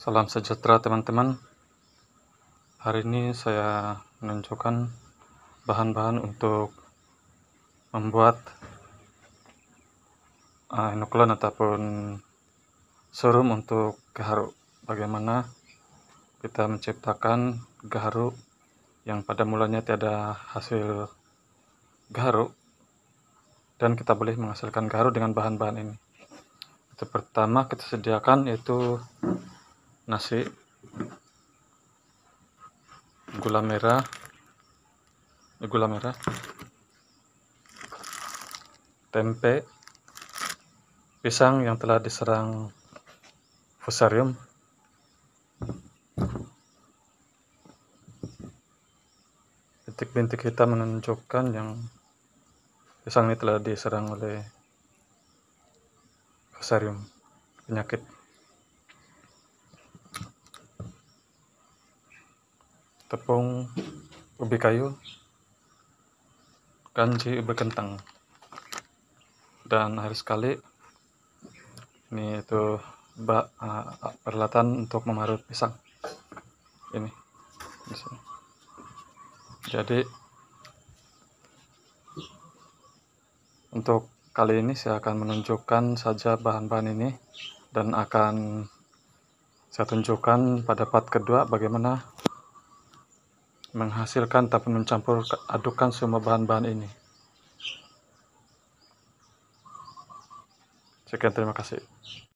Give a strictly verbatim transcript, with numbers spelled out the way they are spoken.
Salam sejahtera teman-teman. Hari ini saya menunjukkan bahan-bahan untuk membuat uh, inokulan ataupun serum untuk gaharu. Bagaimana kita menciptakan gaharu yang pada mulanya tiada hasil gaharu, dan kita boleh menghasilkan gaharu dengan bahan-bahan ini. Itu pertama kita sediakan yaitu nasi, gula merah, gula merah, tempe, pisang yang telah diserang fusarium, bintik-bintik hitam menunjukkan yang pisang ini telah diserang oleh fusarium, penyakit. Tepung ubi kayu, kanji ubi kentang, dan akhir sekali ini itu bak, uh, peralatan untuk memarut pisang ini di sini. Jadi untuk kali ini saya akan menunjukkan saja bahan-bahan ini, dan akan saya tunjukkan pada part kedua bagaimana menghasilkan tapi mencampur adukan semua bahan-bahan ini. Sekian, terima kasih.